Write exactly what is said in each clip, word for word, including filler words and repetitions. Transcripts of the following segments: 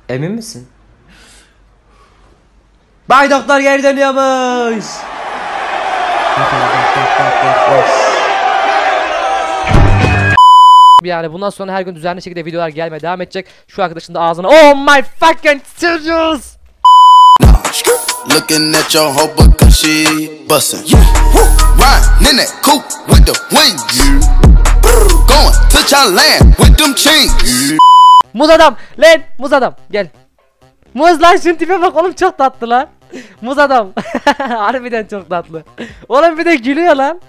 Emin misin? Bay Doktor geri dönüyormuş. Yani bundan sonra her gün düzenli şekilde videolar gelmeye devam edecek. Şu arkadaşın da ağzına oh my fucking serious. Looking at your hoe because she bustin'. Riding in that coupe with the wings. Going to Thailand with them chains. Muz adam lan, muz adam gel. Muz lan, şunun tipe bak oğlum, çok tatlı lan. Muz adam. Harbiden çok tatlı. Oğlum bir de gülüyor lan.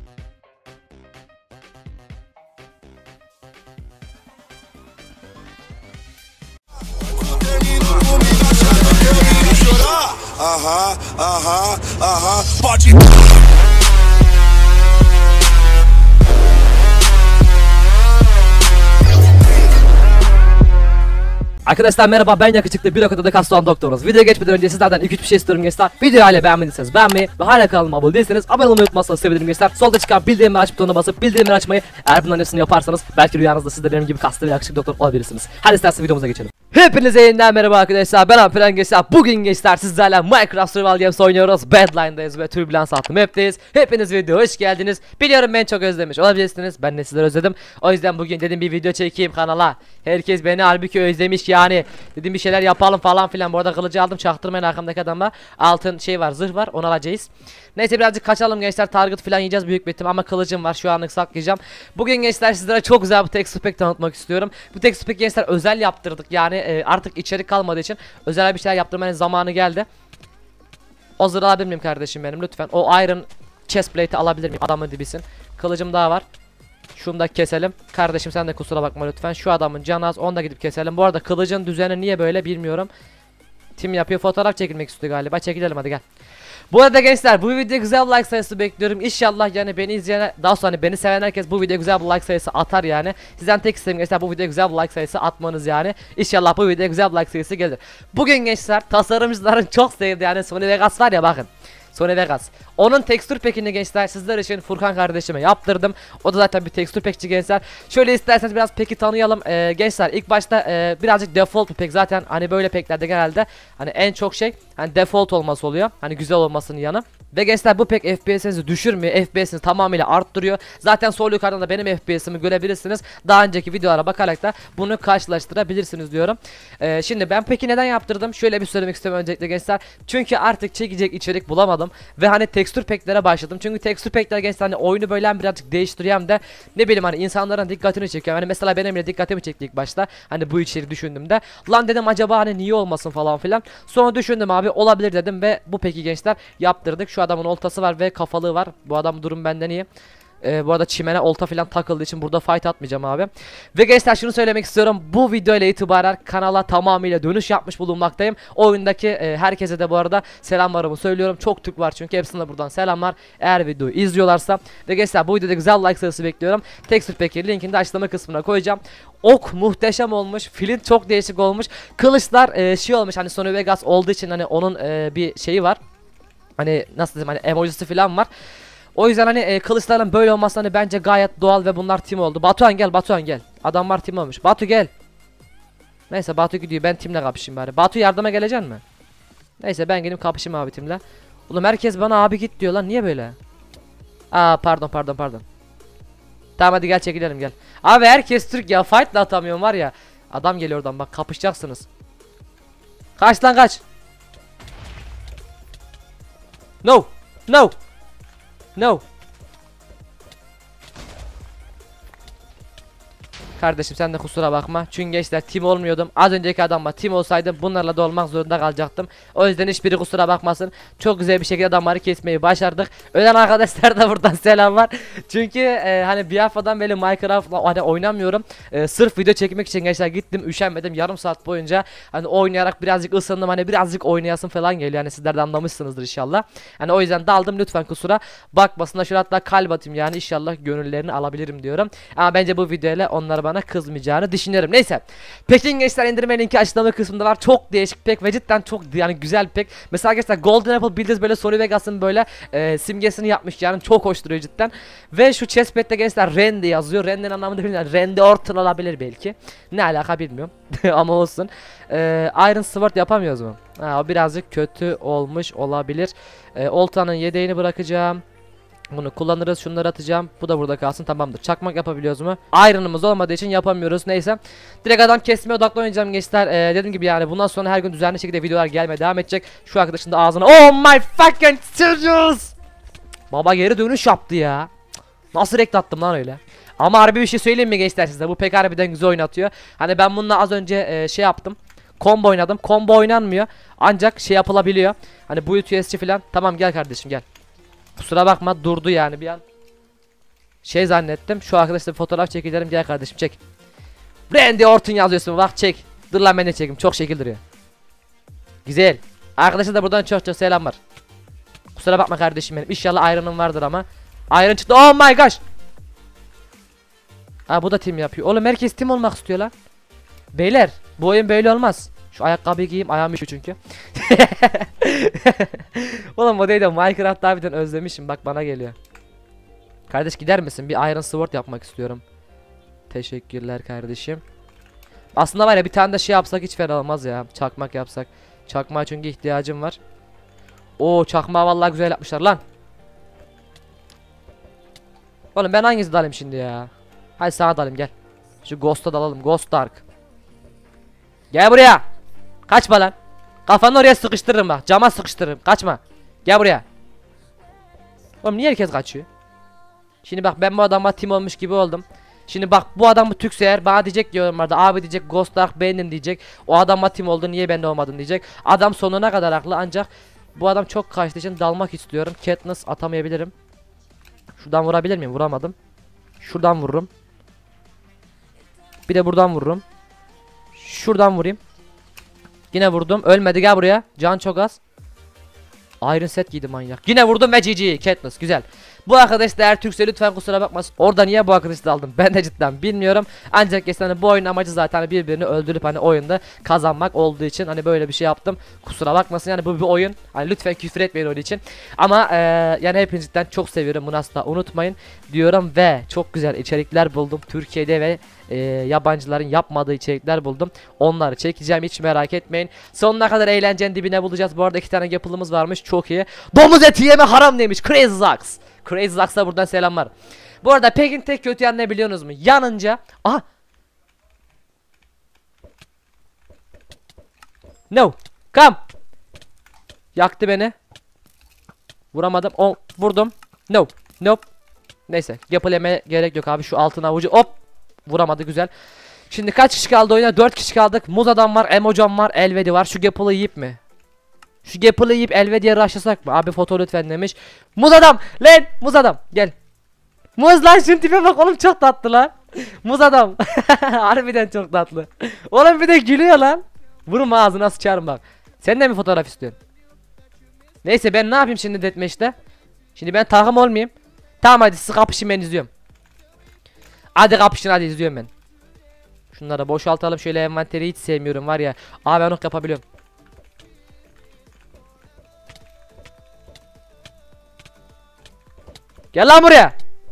Aha, aha, aha. Arkadaşlar merhaba, ben yakışıklı bir okudada kastan doktorunuz. Video geçmeden önce sizlerden iki üç bir şey istiyorum gençler. Videoyu hala beğenmediyseniz beğenmeyi ve hala kanalıma abone değilseniz abone olmayı unutmazsanız sevinirim gençler. Solda çıkan bildirimleri aç butonuna basıp bildirimleri açmayı, eğer bunların hepsini yaparsanız belki rüyanızda siz de benim gibi kaslı ve yakışıklı doktor olabilirsiniz. Hadi isterseniz videomuza geçelim. Hepinize yeniden merhaba arkadaşlar, ben Alperen gençler. Bugün gençler sizlerle Minecraft Survival Games oynuyoruz. Badline'dayız ve Turbulence adlı map'teyiz. Hepiniz videoya hoş geldiniz. Biliyorum beni çok özlemiş olabilirsiniz, ben de sizleri özledim. O yüzden bugün dedim bir video çekeyim kanala. Herkes beni halbuki özlemiş yani. Dedim bir şeyler yapalım falan filan. Bu arada kılıcı aldım, çaktırmayın arkamdaki adamla. Altın şey var, zırh var, onu alacağız. Neyse birazcık kaçalım gençler, target falan yiyeceğiz büyük bitim ama kılıcım var, şu anlık saklayacağım. Bugün gençler sizlere çok güzel bir texture pack tanıtmak istiyorum. Bu texture pack gençler özel yaptırdık yani e, artık içerik kalmadığı için özel bir şeyler yaptırmanın zamanı geldi. O zırhı alabilir miyim kardeşim benim lütfen? O iron chest plate'i alabilir miyim? Adamın dibisin. Kılıcım daha var. Şunu da keselim. Kardeşim sen de kusura bakma lütfen. Şu adamın canı az, onu da gidip keselim. Bu arada kılıcın düzeni niye böyle bilmiyorum. Tim yapıyor, fotoğraf çekilmek istiyor galiba. Çekilelim hadi gel. Bu arada gençler bu videoya güzel bir like sayısı bekliyorum. İnşallah yani beni izleyen, daha sonra beni seven herkes bu videoya güzel bir like sayısı atar yani. Sizden tek isteğim gençler bu videoya güzel bir like sayısı atmanız yani. İnşallah bu videoya güzel bir like sayısı gelir. Bugün gençler tasarımcıların çok sevdiği yani Sony Vegas var ya, bakın. Sony Vegas. Onun tekstür pack'ini gençler sizler için Furkan kardeşime yaptırdım. O da zaten bir tekstür pack'çi gençler. Şöyle isterseniz biraz pack'i tanıyalım. Ee, gençler ilk başta e, birazcık default bir pack, zaten hani böyle packlerde genelde hani en çok şey hani default olması oluyor. Hani güzel olmasının yanı. Ve gençler bu pack F P S'inizi düşürmüyor. F P S'inizi tamamıyla arttırıyor. Zaten sol yukarıdan da benim F P S'imi görebilirsiniz. Daha önceki videolara bakarak da bunu karşılaştırabilirsiniz diyorum. Ee, şimdi ben peki neden yaptırdım? Şöyle bir söylemek istiyorum öncelikle gençler. Çünkü artık çekecek içerik bulamadım. Ve hani tekstür packlere başladım. Çünkü tekstür packler gençler hani oyunu böyle birazcık değiştiriyor hem de ne bileyim hani insanların dikkatini çekiyor. Hani mesela benim bile dikkatimi çekti ilk başta. Hani bu içeriği düşündüğümde. Lan dedim acaba hani niye olmasın falan filan. Sonra düşündüm abi, olabilir dedim ve bu peki gençler yaptırdık. Şu adamın oltası var ve kafalığı var. Bu adam durum benden iyi. Ee, bu arada çimene olta falan takıldığı için burada fight atmayacağım abi. Ve gençler şunu söylemek istiyorum. Bu video ile itibaren kanala tamamıyla dönüş yapmış bulunmaktayım. Oyundaki e, herkese de bu arada selamlarımı söylüyorum. Çok Türk var çünkü, hepsine buradan selamlar. Eğer videoyu izliyorlarsa. Ve gençler bu videoda güzel like sayısı bekliyorum. Texture Pack'in linkini de açıklama kısmına koyacağım. Ok muhteşem olmuş. Flint çok değişik olmuş. Kılıçlar e, şey olmuş hani Sony Vegas olduğu için hani onun e, bir şeyi var. Hani nasıl diyeyim, hani emojisi falan var. O yüzden hani e, kılıçların böyle olması hani bence gayet doğal ve bunlar tim oldu. Batuhan gel, Batuhan gel. Adamlar tim olmuş. Batu gel. Neyse Batu gidiyor, ben timle kapışayım bari. Batu yardıma geleceksin mi? Neyse ben gelip kapışayım abi timle. Oğlum herkes bana abi git diyor lan, niye böyle? Aa pardon pardon pardon. Tamam hadi gel çekilelim gel. Abi herkes Türk ya, fight'la atamıyorum var ya. Adam geliyor oradan bak, kapışacaksınız. Kaç lan kaç. No. No. No. Kardeşim sen de kusura bakma. Çünkü gençler team olmuyordum. Az önceki adamla team olsaydım bunlarla da olmak zorunda kalacaktım. O yüzden hiçbiri kusura bakmasın. Çok güzel bir şekilde adamları kesmeyi başardık. Ölen arkadaşlar da buradan selam var. Çünkü e, hani bir haftadan beri Minecraft'la hani oynamıyorum. E, sırf video çekmek için gençler gittim, üşenmedim yarım saat boyunca. Hani oynayarak birazcık ısındım. Hani birazcık oynayasın falan geliyor. Yani sizler de anlamışsınızdır inşallah. Hani o yüzden daldım, lütfen kusura bakmasınlar. Şöyle hatta kalp atayım yani, inşallah gönüllerini alabilirim diyorum. Ama bence bu videoyla onları bana bana kızmayacağını düşünüyorum. Neyse. Pekin gençler indirme linki açıklama kısmında var. Çok değişik pek ve cidden çok yani güzel pek. Mesela gençler Golden Apple bildiğiniz böyle Sony Vegas'ın böyle e, simgesini yapmış yani çok hoş duruyor cidden. Ve şu chestpad'de gençler Randy yazıyor. Randy'nin anlamını bilmiyorum. Randy Orton olabilir belki. Ne alaka bilmiyorum. Ama olsun. E, Iron Sword yapamıyoruz mu? Ha, o birazcık kötü olmuş olabilir. E, oltanın yedeğini bırakacağım. Bunu kullanırız. Şunları atacağım. Bu da burada kalsın. Tamamdır. Çakmak yapabiliyoruz mu? Iron'ımız olmadığı için yapamıyoruz. Neyse. Direkt adam kesmeye odaklı oynayacağım gençler. Ee, dediğim gibi yani bundan sonra her gün düzenli şekilde videolar gelmeye devam edecek. Şu arkadaşın da ağzına. Oh my fucking serious. Baba geri dönüş yaptı ya. Nasıl rekt attım lan öyle. Ama harbi bir şey söyleyeyim mi gençler size? Bu pek harbiden güzel oynatıyor. Hani ben bununla az önce e, şey yaptım. Combo oynadım. Combo oynanmıyor. Ancak şey yapılabiliyor. Hani bu U S C falan. Tamam gel kardeşim gel. Kusura bakma durdu yani bir an. Şey zannettim. Şu arkadaşla bir fotoğraf çekelim. Gel kardeşim çek. Randy Orton yazıyorsun bak çek. Dur lan ben de çekeyim. Çok şekil duruyor. Güzel. Arkadaşlar da buradan çok çok selam var. Kusura bakma kardeşim benim. İnşallah Iron'ım vardır ama. Iron çıktı. Oh my gosh. Ha bu da team yapıyor. Oğlum herkes team olmak istiyor lan. Beyler bu oyun böyle olmaz. Şu ayakkabıyı giyeyim ayağım üşüyor çünkü. Oğlum o değil de Minecraft harbiden özlemişim bak bana geliyor. Kardeş gider misin? Bir Iron Sword yapmak istiyorum. Teşekkürler kardeşim. Aslında var ya bir tane de şey yapsak hiç fena olmaz ya. Çakmak yapsak. Çakmağa çünkü ihtiyacım var. Oo çakmağı vallahi güzel yapmışlar lan. Oğlum ben hangisi dalayım şimdi ya? Hadi sana dalayım gel. Şu Ghost'a dalalım. Ghost Dark. Gel buraya. Kaçma lan. Kafanı oraya sıkıştırırım bak. Cama sıkıştırırım. Kaçma. Gel buraya. Oğlum niye herkes kaçıyor? Şimdi bak ben bu adama team olmuş gibi oldum. Şimdi bak bu adam bu Türkse eğer bana diyecek ki yorumlarda abi diyecek Ghost Dark beğendim diyecek. O adama team oldu niye ben de olmadım diyecek. Adam sonuna kadar haklı ancak bu adam çok kaçtığı için dalmak istiyorum. Katniss atamayabilirim. Şuradan vurabilir miyim? Vuramadım. Şuradan vururum. Bir de buradan vururum. Şuradan vurayım. Yine vurdum. Ölmedi gel buraya. Can çok az. Iron set giydi manyak. Yine vurdum ve G G. Katniss güzel. Bu arkadaş da eğer Türkse lütfen kusura bakmasın. Orada niye bu arkadaşı da aldım? Ben de cidden bilmiyorum. Ancak geçen bu oyunun amacı zaten birbirini öldürüp hani oyunda kazanmak olduğu için hani böyle bir şey yaptım. Kusura bakmasın yani bu bir oyun. Hani lütfen küfür etmeyin oyun için. Ama ee, yani hepinizi cidden çok seviyorum. Bunu asla unutmayın diyorum ve çok güzel içerikler buldum. Türkiye'de ve e, yabancıların yapmadığı içerikler buldum. Onları çekeceğim hiç merak etmeyin. Sonuna kadar eğlencenin dibine bulacağız. Bu arada iki tane yapılımız varmış. Çok iyi. Domuz eti yeme haram demiş. Crazy Zax. Crazy Zax'a buradan selamlar. Bu arada Pekin tek kötü yan ne biliyorsunuz mu? Yanınca aha. No. Come. Yaktı beni. Vuramadım. O vurdum. No. Nope. Neyse. Yapılemeye gerek yok abi. Şu altın avucu hop. Vuramadı güzel. Şimdi kaç kişi kaldı oyuna? dört kişi kaldık. Muz adam var. Emocam var. Elvedi var. Şu Gapple'ı yiyip mi? Şu Gapple'ı yiyip Elvedi'ye rushlasak mı? Abi foto lütfen demiş. Muz adam. Lan. Muz adam. Gel. Muz lan şunun tipe bak oğlum çok tatlı lan. Muz adam. Harbiden çok tatlı. Oğlum bir de gülüyor lan. Vurma ağzına sıçarım bak. Sen de mi fotoğraf istiyorsun? Neyse ben ne yapayım şimdi deathmatch'te? Şimdi ben takım olmayayım. Tamam hadi siz kapışın ben izliyorum. Hadi kapışın hadi izliyorum ben. Şunları boşaltalım şöyle envanteri hiç sevmiyorum var ya. Abi ben onu yapabiliyorum. Gel lan buraya.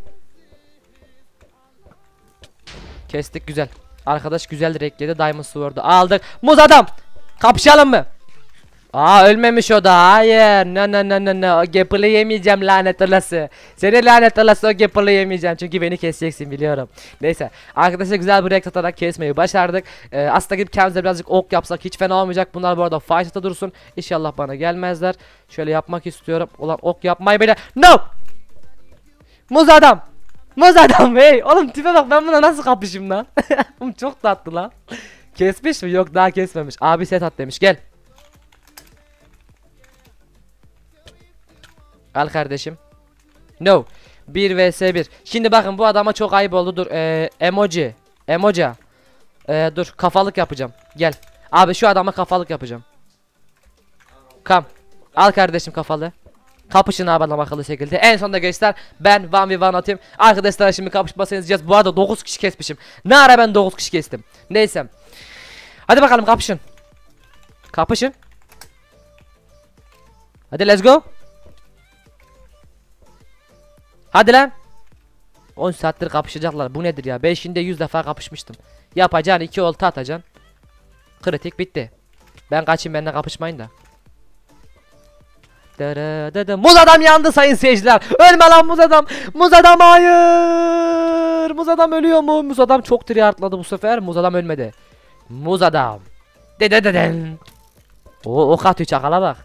Kestik güzel. Arkadaş güzel renkledi Diamond Sword'u aldık. Muz adam. Kapışalım mı? Aa ölmemiş o da. Hayır. No no no no no. O Gapple'ı yemeyeceğim lanet olası. Seni lanet olası o Gapple'ı yemeyeceğim. Çünkü beni keseceksin biliyorum. Neyse. Arkadaşlar güzel bir renk atarak kesmeyi başardık. Ee, aslında gidip kendimize birazcık ok yapsak hiç fena olmayacak. Bunlar bu arada fight'ta dursun. İnşallah bana gelmezler. Şöyle yapmak istiyorum. Ulan ok yapmayı bile. No. Muz adam. Muz adam hey. Oğlum tipe bak ben buna nasıl kapışayım lan. Oğlum çok tatlı lan. Kesmiş mi? Yok daha kesmemiş. Abi set at demiş gel. Al kardeşim. No. bir vs bir. Şimdi bakın bu adama çok ayıp oldu. Dur. Ee, emoji. Emoji. Ee, dur. Kafalık yapacağım. Gel. Abi şu adama kafalık yapacağım. Kam. Al kardeşim kafalı. Kapışın abi adam akıllı şekilde. En sonunda gençler ben one ve one atayım. Arkadaşlar şimdi kapışmasını izleyeceğiz. Bu arada dokuz kişi kesmişim. Ne ara ben dokuz kişi kestim. Neyse. Hadi bakalım kapışın. Kapışın. Hadi let's go. Hadi lan. on saattir kapışacaklar. Bu nedir ya? beşinde yüz defa kapışmıştım. Yapacaksın iki olta atacaksın. Kritik bitti. Ben kaçayım, benimle kapışmayın da. Muz adam yandı sayın seyirciler. Ölme lan muz adam. Muz adam hayır. Muz adam ölüyor mu? Muz adam çok triyartladı bu sefer. Muz adam ölmedi. Muz adam. Dedededen. O ok atıyor, çakala bak.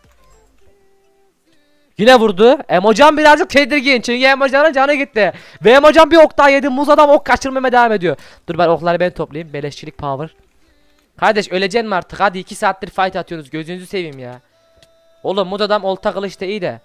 Yine vurdu. Emocan birazcık tedirgin çünkü Emocan'ın canı gitti. Ve Emocan bir ok daha yedi. Muz adam ok kaçırmaya devam ediyor. Dur ben okları ben toplayayım. Beleşçilik power. Kardeş öleceksin mi artık? Hadi iki saattir fight atıyorsunuz. Gözünüzü seveyim ya. Oğlum muz adam olta kılıç da iyi de.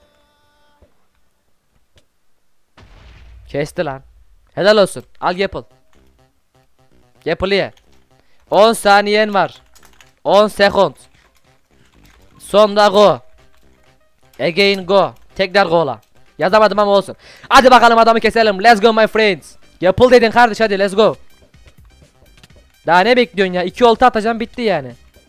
Kesti lan. Helal olsun. Al Gapple. Gapple'ı ye. on saniyen var. on sekund. Sonda go. Again go. Tekrar go'la. Yazamadım ama olsun. Hadi bakalım adamı keselim. Let's go my friends. Gapple dedin kardeş, hadi let's go. Daha ne bekliyorsun ya? İki olta atacağım, bitti yani.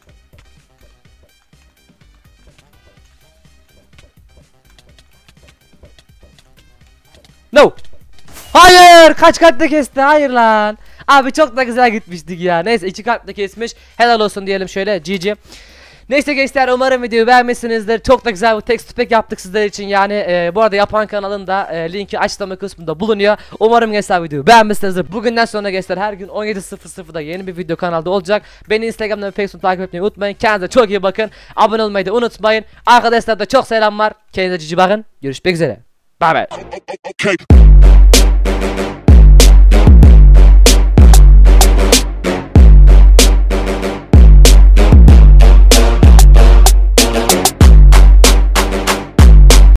No. Hayır, kaç katlı kesti? Hayır lan. Abi çok da güzel gitmiştik ya. Neyse iki katlı kesmiş. Helal olsun diyelim şöyle. G G. Neyse gençler, umarım videoyu beğenmişsinizdir. Çok da güzel bir text pack yaptık sizler için. Yani e, bu arada yapan kanalın da e, linki açıklama kısmında bulunuyor. Umarım gençler videoyu beğenmişsinizdir. Bugünden sonra gençler her gün on yedi sıfır sıfırda yeni bir video kanalda olacak. Beni Instagram'dan ve Facebook'tan takip etmeyi unutmayın. Kendinize çok iyi bakın. Abone olmayı da unutmayın. Arkadaşlar da çok selam var. Kendinize cici bakın. Görüşmek üzere. Bye bye.